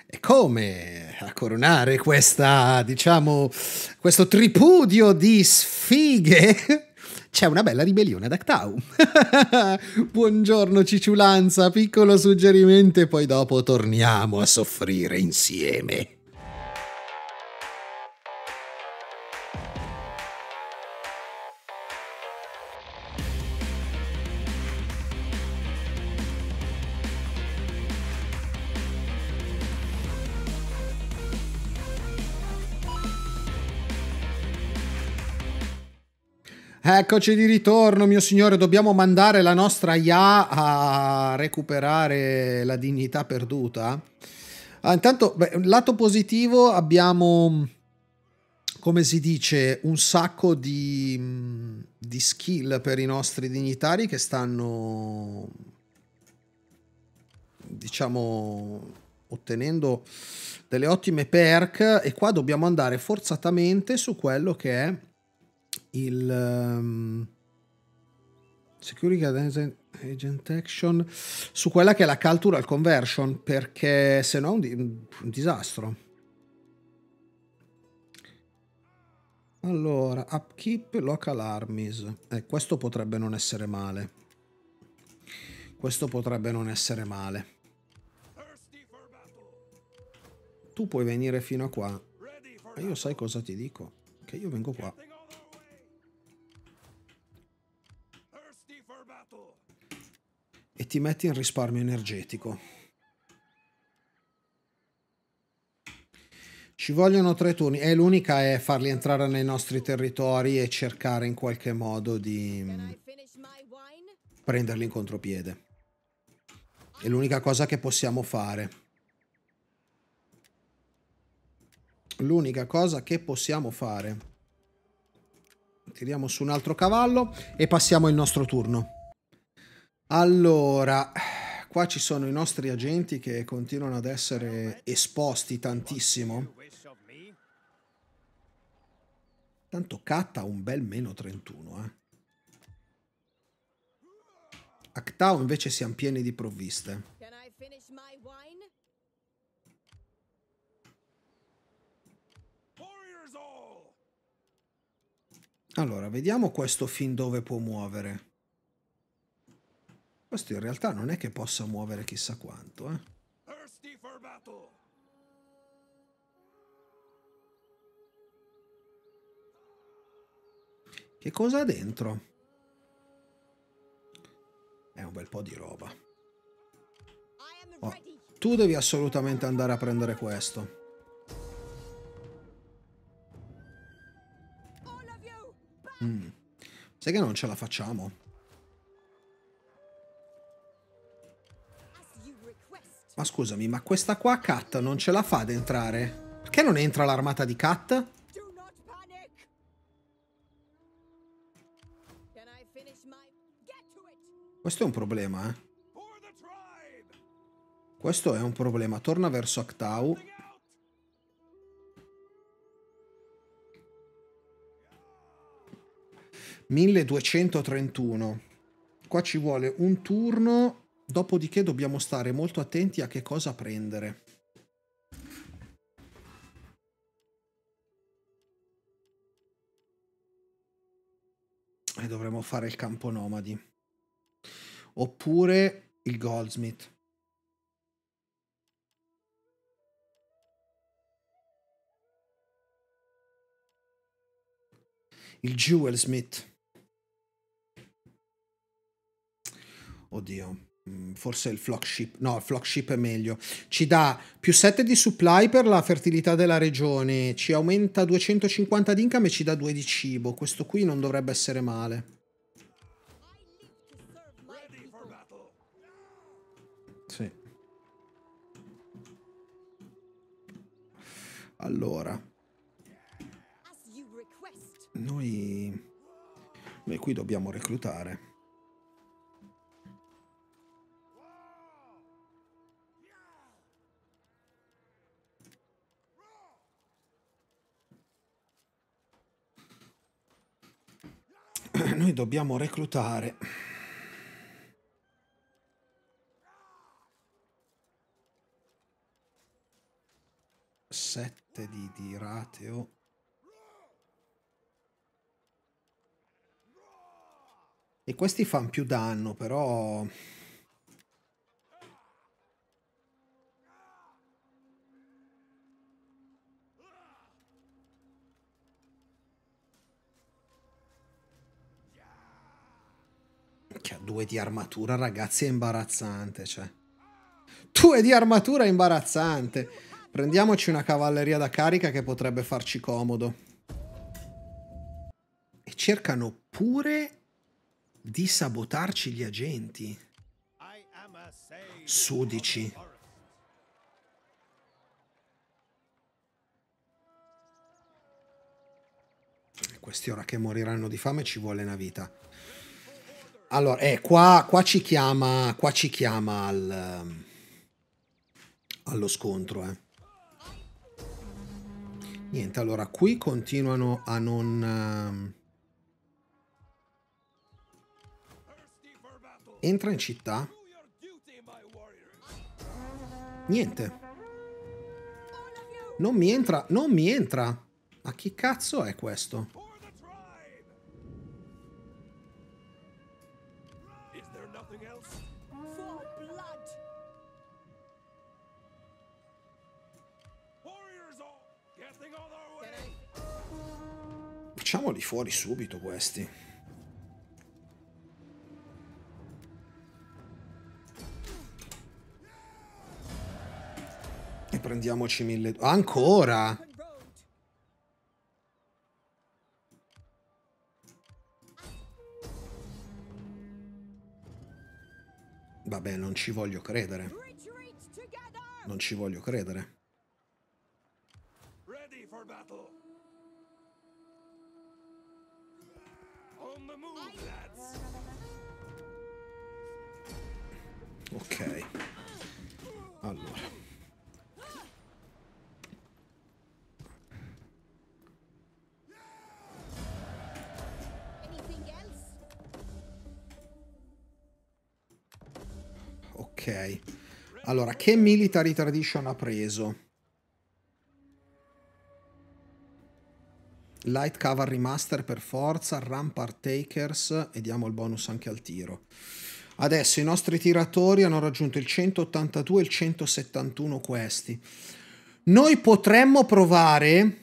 E come a coronare questa, diciamo, questo tripudio di sfighe, c'è una bella ribellione ad Actau. Buongiorno Ciciulanza, piccolo suggerimento e poi dopo torniamo a soffrire insieme. Eccoci di ritorno, mio signore. Dobbiamo mandare la nostra IA a recuperare la dignità perduta. Intanto, lato positivo, abbiamo, come si dice, un sacco di skill per i nostri dignitari che stanno, diciamo, ottenendo delle ottime perk, e qua dobbiamo andare forzatamente su quello che è il Security Agent Action, su quella che è la Cultural Conversion, perché se no è un disastro. Allora, Upkeep Local Armies, questo potrebbe non essere male. Questo potrebbe non essere male. Tu puoi venire fino a qua e io sai cosa ti dico? Che io vengo qua. E ti metti in risparmio energetico. Ci vogliono 3 turni e l'unica è farli entrare nei nostri territori e cercare in qualche modo di prenderli in contropiede. È l'unica cosa che possiamo fare. L'unica cosa che possiamo fare. Tiriamo su un altro cavallo e passiamo il nostro turno. Allora, qua ci sono i nostri agenti che continuano ad essere esposti tantissimo. Tanto Cat ha un bel meno 31, Actau invece siamo pieni di provviste. Allora, vediamo questo fin dove può muovere. Questo in realtà non è che possa muovere chissà quanto, Che cosa ha dentro? È un bel po' di roba. Oh, tu devi assolutamente andare a prendere questo. Sai che non ce la facciamo? Ma scusami, ma questa qua Cat non ce la fa ad entrare? Perché non entra l'armata di Cat? Questo è un problema, Questo è un problema. Torna verso Actau. (1231). Qua ci vuole un turno, dopodiché dobbiamo stare molto attenti a che cosa prendere. E dovremo fare il campo nomadi. Oppure il Goldsmith. Il Jewelsmith. Oddio, forse il Flockship. No, il Flockship è meglio. Ci dà più 7 di supply per la fertilità della regione, ci aumenta 250 di income e ci dà 2 di cibo. Questo qui non dovrebbe essere male. Sì. Allora, noi qui dobbiamo reclutare. Noi dobbiamo reclutare. 7 di rateo. E questi fanno più danno, però... Che ha 2 di armatura, ragazzi, è imbarazzante, cioè. 2 di armatura è imbarazzante. Prendiamoci una cavalleria da carica che potrebbe farci comodo. E cercano pure di sabotarci gli agenti. Sudici. Questi ora che moriranno di fame ci vuole una vita. Allora, qua ci chiama allo scontro, Niente, allora qui continuano a non... Entra in città. Niente. Non mi entra, non mi entra. Ma chi cazzo è questo? Facciamoli fuori subito questi. E prendiamoci 1000... Ancora? Vabbè, non ci voglio credere. Non ci voglio credere. Ok. Allora. Ok. Allora, che military tradition ha preso? Light Cavalry Master per forza, Rampart Takers e diamo il bonus anche al tiro. Adesso i nostri tiratori hanno raggiunto il 182 e il 171 questi. Noi potremmo provare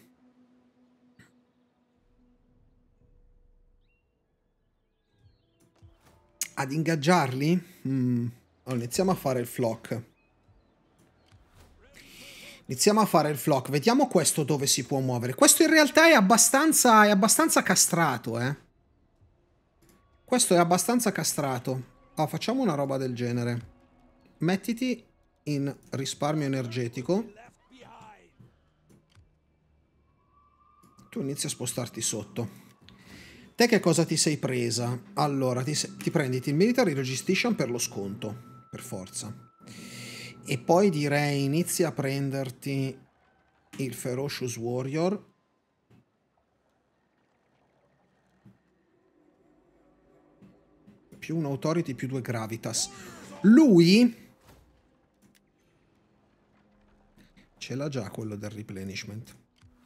ad ingaggiarli? Allora, iniziamo a fare il flock. Iniziamo a fare il flock. Vediamo questo dove si può muovere. Questo in realtà è abbastanza castrato, Questo è abbastanza castrato. Ah, facciamo una roba del genere. Mettiti in risparmio energetico. Tu inizi a spostarti sotto. Te che cosa ti sei presa? Allora, ti prenditi il Military Registration per lo sconto, per forza. E poi direi inizi a prenderti il Ferocious Warrior. Più un Authority, più 2 Gravitas. Lui... ce l'ha già quello del replenishment.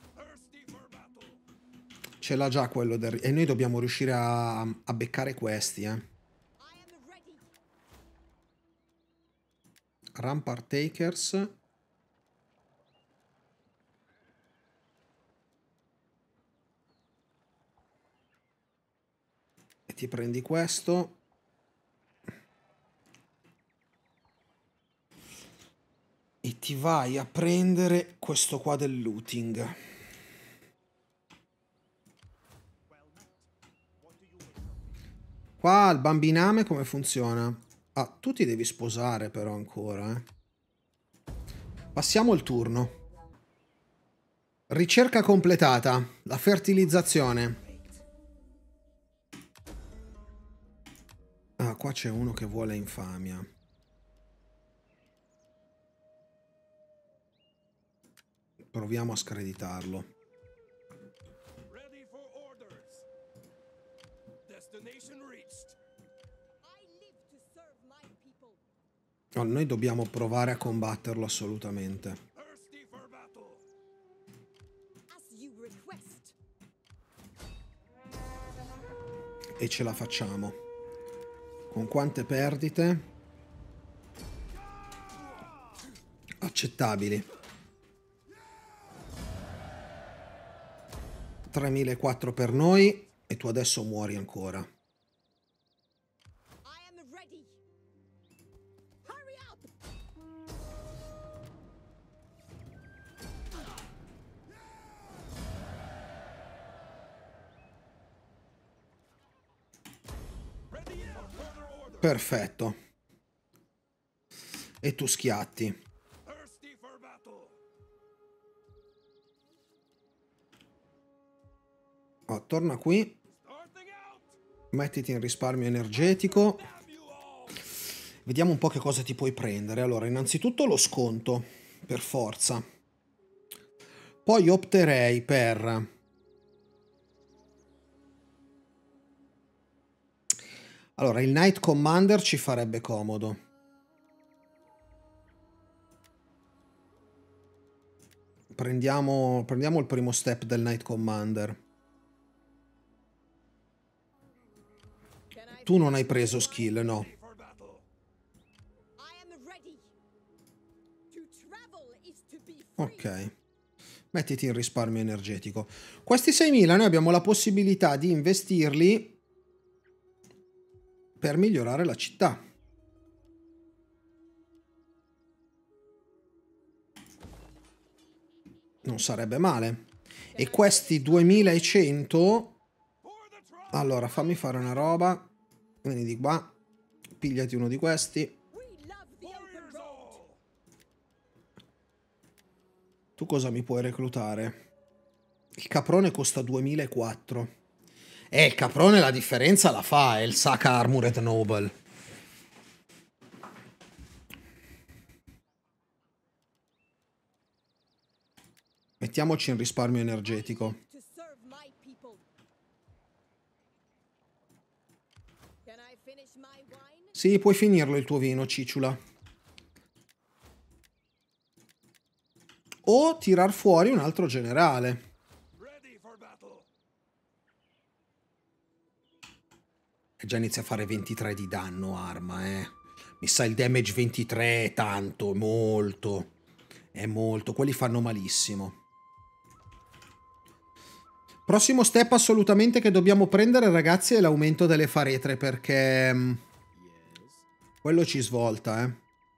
Ce l'ha già quello del... E noi dobbiamo riuscire a beccare questi, Rampart Takers. E ti prendi questo. E ti vai a prendere questo qua del looting. Qua il bambiname come funziona? Ah, tu ti devi sposare però ancora, Passiamo il turno. Ricerca completata. La fertilizzazione. Ah, qua c'è uno che vuole infamia. Proviamo a screditarlo. No, noi dobbiamo provare a combatterlo assolutamente. e ce la facciamo. Con quante perdite? Accettabili. 3.400 per noi e tu adesso muori ancora. Perfetto. E tu schiatti. Oh, torna qui. Mettiti in risparmio energetico. Vediamo un po' che cosa ti puoi prendere. Allora, innanzitutto lo sconto, per forza. Poi opterei per... Allora, il Knight Commander ci farebbe comodo. Prendiamo il primo step del Knight Commander. Tu non hai preso skill, no. Ok. Mettiti in risparmio energetico. Questi 6.000 noi abbiamo la possibilità di investirli per migliorare la città. Non sarebbe male. E questi 2.100... Allora, fammi fare una roba. Vieni di qua. Pigliati uno di questi. Tu cosa mi puoi reclutare? Il caprone costa 2.400. Il caprone la differenza la fa, è il Saka Armored Noble. Mettiamoci in risparmio energetico. Sì, puoi finirlo il tuo vino, Cicciula. O tirar fuori un altro generale. E già inizia a fare 23 di danno arma, Mi sa il damage 23 è tanto, è molto. È molto, quelli fanno malissimo. Prossimo step assolutamente che dobbiamo prendere, ragazzi, è l'aumento delle faretre, perché quello ci svolta,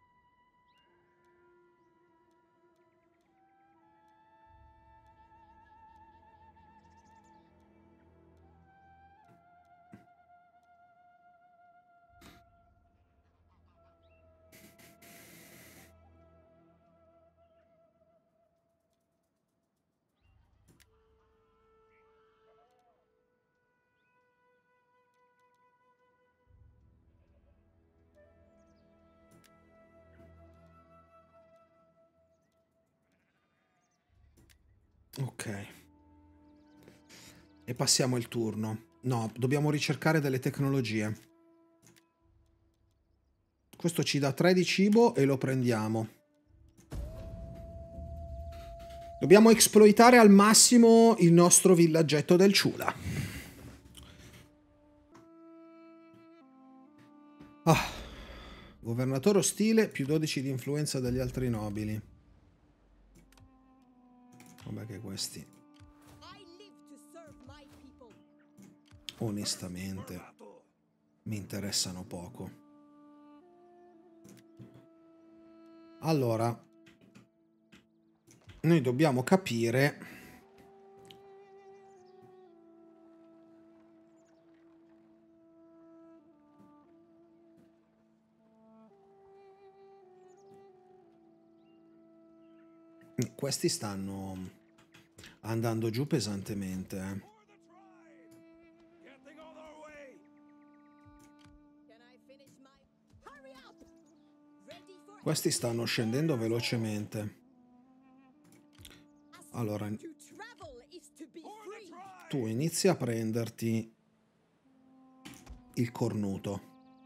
Ok. E passiamo il turno. No, dobbiamo ricercare delle tecnologie. Questo ci dà 3 di cibo e lo prendiamo. Dobbiamo esploitare al massimo il nostro villaggetto del Ciula. Governatore ostile, più 12 di influenza dagli altri nobili. Vabbè che questi... Onestamente, mi interessano poco. Allora, noi dobbiamo capire... Questi stanno andando giù pesantemente, Questi stanno scendendo velocemente. Allora, tu inizi a prenderti il cornuto.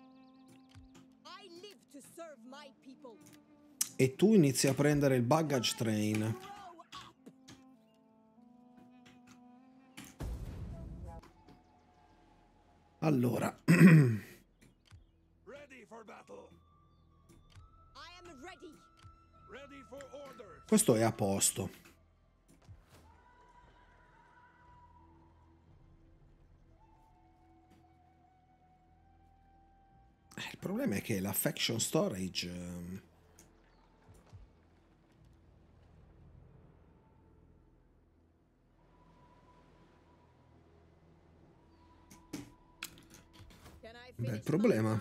E tu inizi a prendere il baggage train. Allora. Questo è a posto. Il problema è che la faction storage... Bel problema.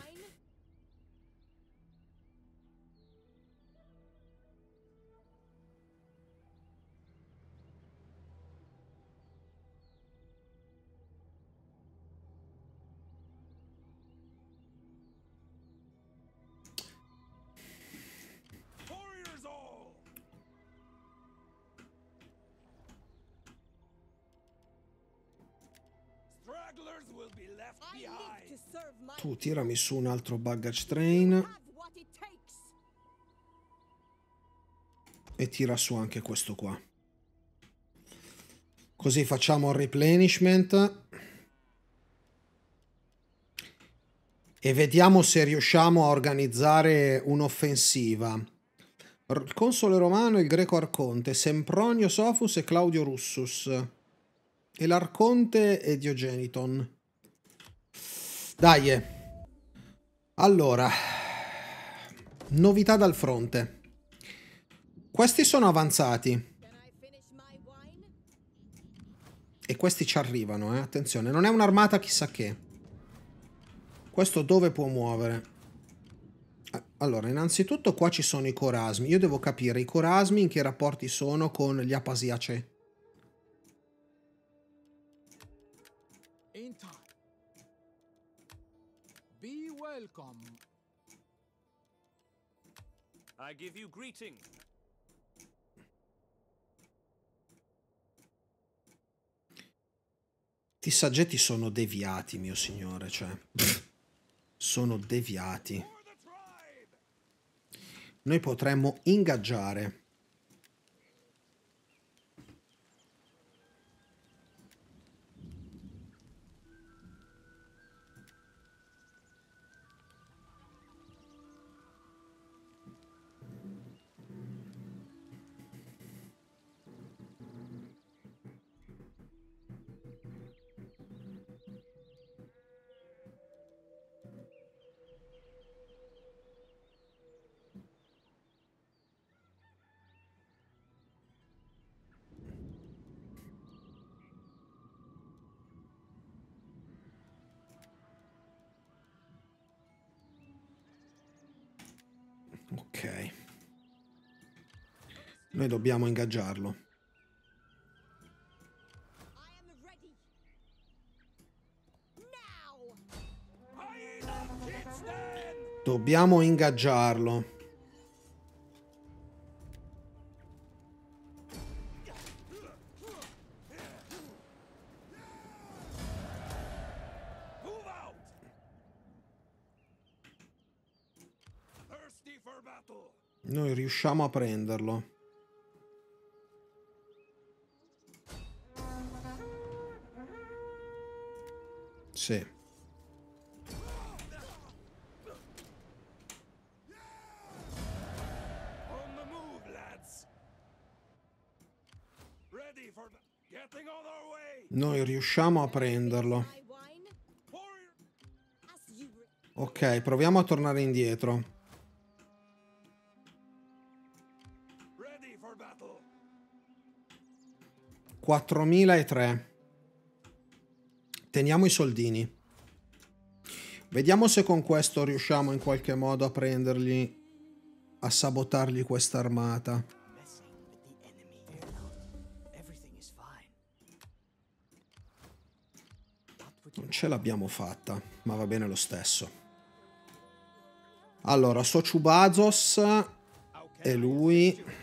Tu tirami su un altro baggage train e tira su anche questo qua. Così facciamo il replenishment e vediamo se riusciamo a organizzare un'offensiva. Il console romano, il greco arconte, Sempronio Sofus e Claudio Russus. E l'arconte è Diogeniton. Dai. Allora. Novità dal fronte. Questi sono avanzati. E questi ci arrivano, attenzione. Non è un'armata chissà che. Questo dove può muovere? Allora, innanzitutto qua ci sono i corasmi. Io devo capire i corasmi in che rapporti sono con gli apasiace. Be welcome. I give you greeting. I saggetti sono deviati, mio signore, cioè. Sono deviati. Noi potremmo ingaggiare. Ok. Noi dobbiamo ingaggiarlo. Dobbiamo ingaggiarlo. Noi riusciamo a prenderlo. Sì. Noi riusciamo a prenderlo. Ok, proviamo a tornare indietro. 4.003. Teniamo i soldini. Vediamo se con questo riusciamo in qualche modo a prendergli, a sabotargli questa armata. Non ce l'abbiamo fatta, ma va bene lo stesso. Allora, Sociubazos e lui...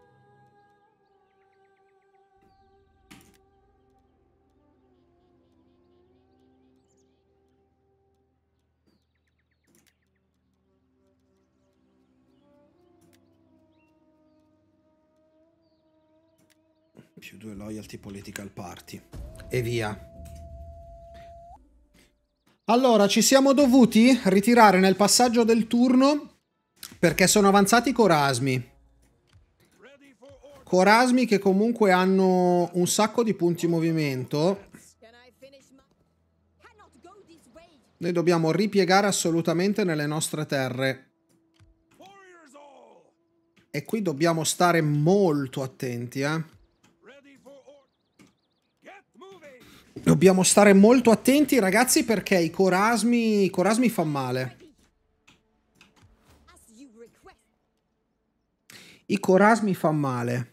più 2 loyalty political party. E via. Allora, ci siamo dovuti ritirare nel passaggio del turno perché sono avanzati i Corasmi. Corasmi che comunque hanno un sacco di punti movimento. Noi dobbiamo ripiegare assolutamente nelle nostre terre. E qui dobbiamo stare molto attenti, Dobbiamo stare molto attenti, ragazzi, perché i Corasmi fan male. I Corasmi fan male.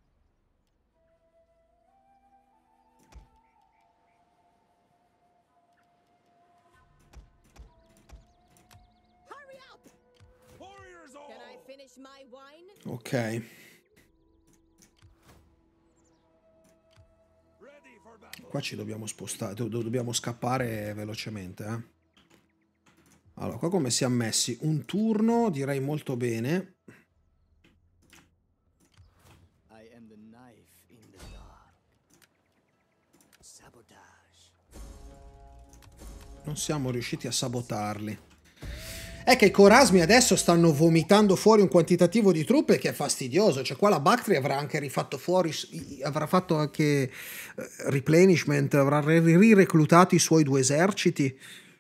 Ok. Qua ci dobbiamo spostare, dobbiamo scappare velocemente, Allora, qua come siamo messi? Un turno, direi molto bene. Non siamo riusciti a sabotarli. È che i Corasmi adesso stanno vomitando fuori un quantitativo di truppe che è fastidioso. Cioè qua la Bactri avrà anche rifatto fuori, avrà fatto anche replenishment, avrà rireclutato i suoi 2 eserciti.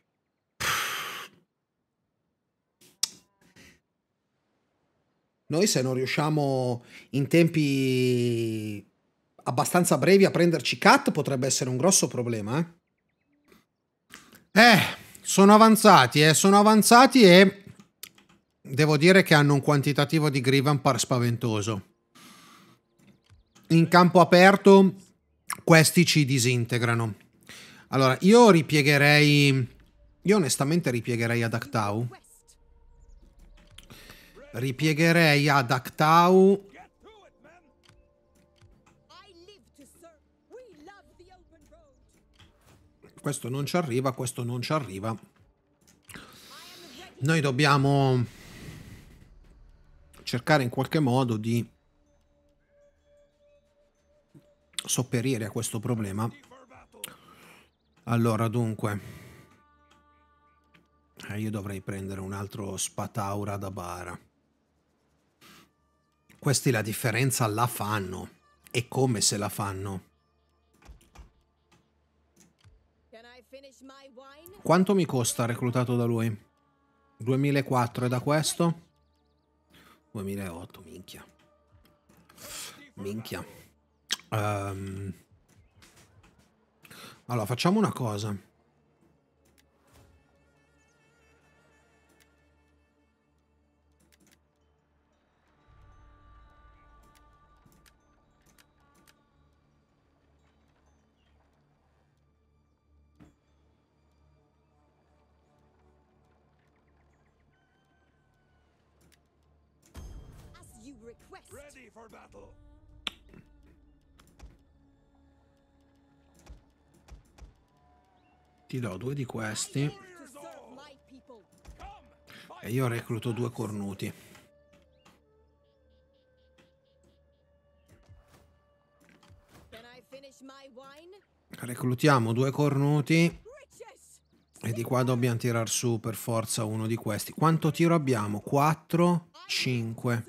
Noi se non riusciamo in tempi abbastanza brevi a prenderci Cat potrebbe essere un grosso problema, sono avanzati e devo dire che hanno un quantitativo di Grivenpar spaventoso. In campo aperto questi ci disintegrano. Allora, io onestamente ripiegherei ad Actau. Questo non ci arriva, Noi dobbiamo cercare in qualche modo di sopperire a questo problema. Allora, dunque, io dovrei prendere un altro Spataura da bara. Questi la differenza la fanno. E come se la fanno? Quanto mi costa reclutato da lui? 2004 e da questo? 2008, minchia. Minchia. Allora, facciamo una cosa. Ready for battle. Ti do 2 di questi. E io recluto 2 cornuti. Reclutiamo 2 cornuti. E di qua dobbiamo tirar su per forza uno di questi. Quanto tiro abbiamo? 4, 5.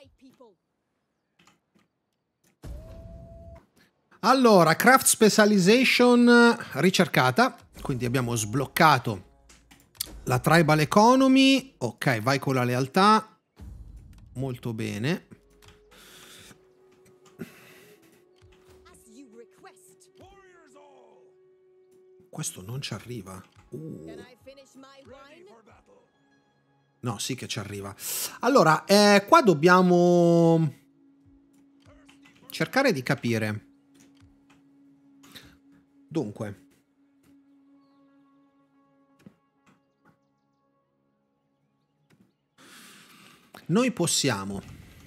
Allora, craft specialization ricercata. Quindi abbiamo sbloccato la tribal economy. Ok, vai con la lealtà. Molto bene. Questo non ci arriva. No, sì che ci arriva. Allora, qua dobbiamo cercare di capire. Dunque, noi possiamo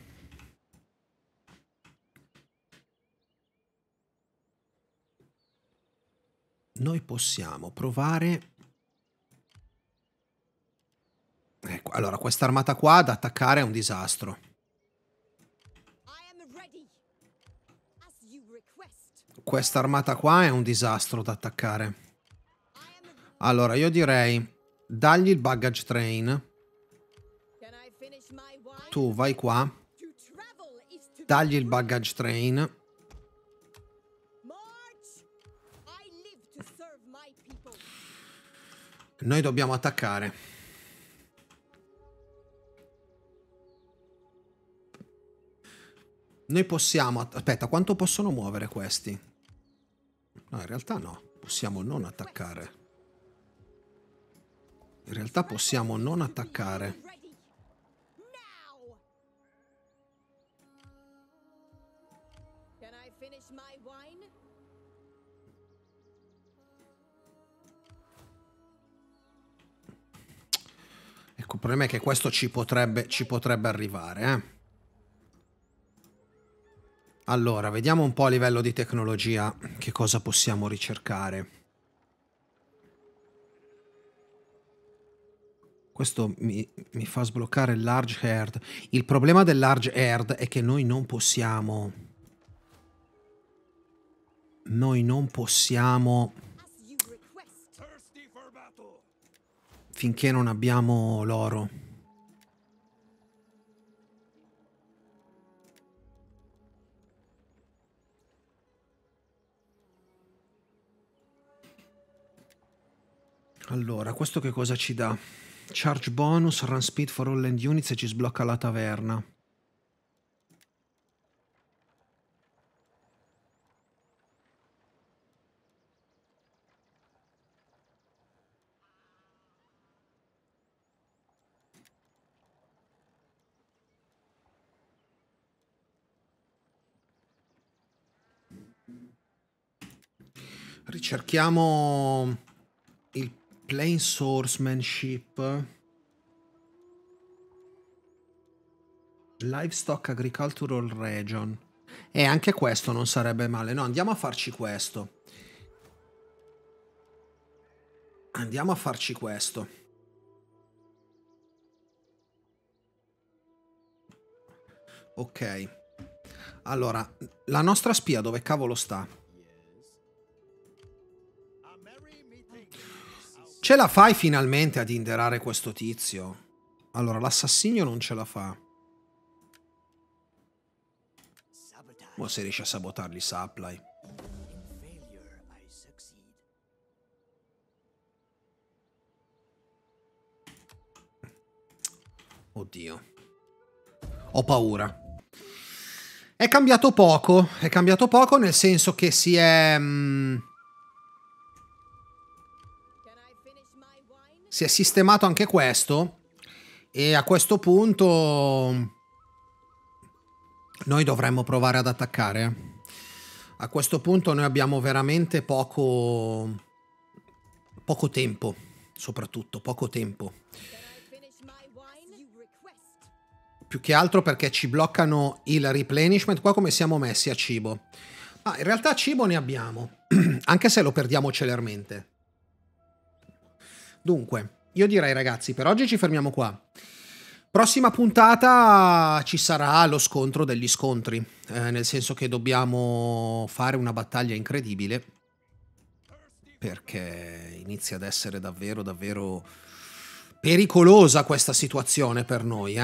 provare. Ecco, allora questa armata qua ad attaccare è un disastro. Questa armata qua è un disastro da attaccare. Allora, io direi, dagli il baggage train. Can I finish my wine? Tu vai qua, To travel is to dagli il baggage train. march. I live to serve my people. Noi dobbiamo attaccare. Noi possiamo... Aspetta, quanto possono muovere questi? No, in realtà no. Possiamo non attaccare. In realtà possiamo non attaccare. Ready. Now. Can I finish my wine? Ecco, il problema è che questo ci potrebbe arrivare, eh. Allora, vediamo un po' a livello di tecnologia che cosa possiamo ricercare. Questo mi fa sbloccare il large herd. Il problema del large herd è che noi non possiamo... Noi non possiamo... As you request. Thirsty for battle. Finché non abbiamo l'oro. Allora, questo che cosa ci dà? Charge bonus, run speed for all land units e ci sblocca la taverna. Ricerchiamo il plain swordsmanship. Livestock agricultural region. E anche questo non sarebbe male. No, andiamo a farci questo. Andiamo a farci questo. Ok. Allora, la nostra spia dove cavolo sta? Ce la fai finalmente ad inderare questo tizio? Allora, l'assassinio non ce la fa. O se riesce a sabotargli supply. Oddio. Ho paura. È cambiato poco nel senso che si è... si è sistemato anche questo e a questo punto noi dovremmo provare ad attaccare. A questo punto noi abbiamo veramente poco tempo, soprattutto poco tempo. Più che altro perché ci bloccano il replenishment. Qua come siamo messi a cibo? Ah, in realtà cibo ne abbiamo, anche se lo perdiamo celermente. Dunque, io direi ragazzi, per oggi ci fermiamo qua. Prossima puntata ci sarà lo scontro degli scontri, nel senso che dobbiamo fare una battaglia incredibile, perché inizia ad essere davvero, davvero pericolosa questa situazione per noi,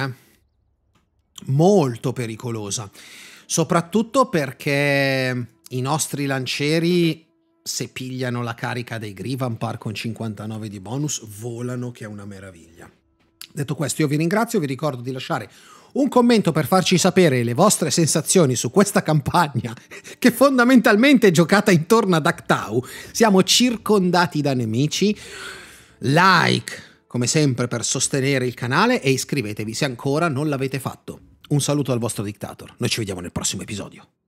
molto pericolosa, soprattutto perché i nostri lancieri, se pigliano la carica dei Grivampar con 59 di bonus, volano che è una meraviglia. Detto questo, io vi ringrazio, vi ricordo di lasciare un commento per farci sapere le vostre sensazioni su questa campagna che fondamentalmente è giocata intorno ad Actau. Siamo circondati da nemici. Like, come sempre, per sostenere il canale e iscrivetevi se ancora non l'avete fatto. Un saluto al vostro Dictator. Noi ci vediamo nel prossimo episodio.